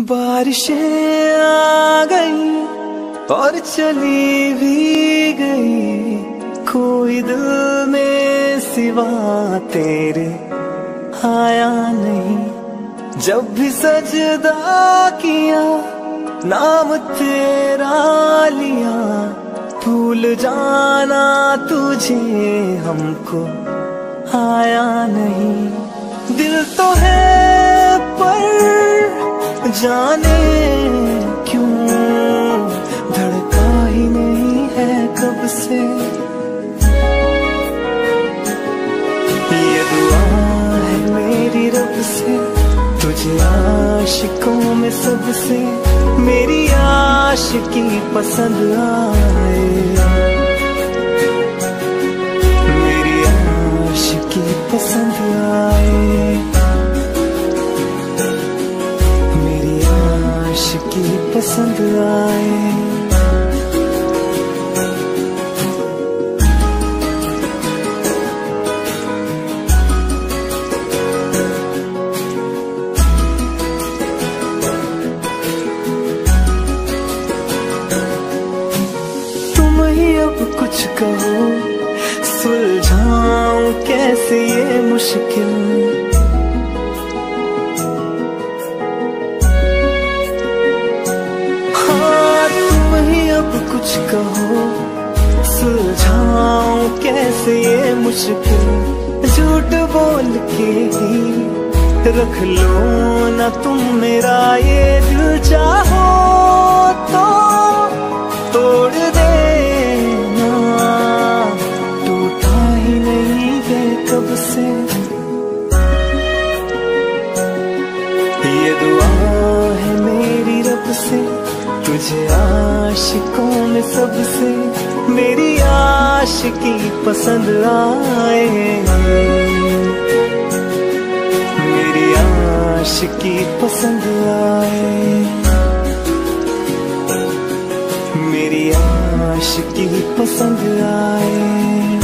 बारिशें आ गई और चली भी गई, कोई दिल में सिवा तेरे आया नहीं। जब भी सजदा किया नाम तेरा लिया, भूल जाना तुझे हमको आया नहीं। दिल तो है पर जाने क्यों धड़का ही नहीं है कब से। ये दुआ है मेरी रब से, तुझे आशिकों में सबसे मेरी आशिकी पसंद आए, मेरी आशिकी पसंद आए, मेरी आशिकी पसंद आए। अब कुछ कहो, सुलझाऊं कैसे ये मुश्किल। हाँ तुम ही अब कुछ कहो, सुलझाऊं कैसे ये मुश्किल। झूठ बोल के ही रख लो ना तुम मेरा ये दिल, चाहो तो तोड़ दे कब से। ये दुआ है मेरी रब से, तुझे आशिकों में सबसे मेरी आशिकी पसंद आए, मेरी आशिकी पसंद आए, मेरी आशिकी पसंद आए।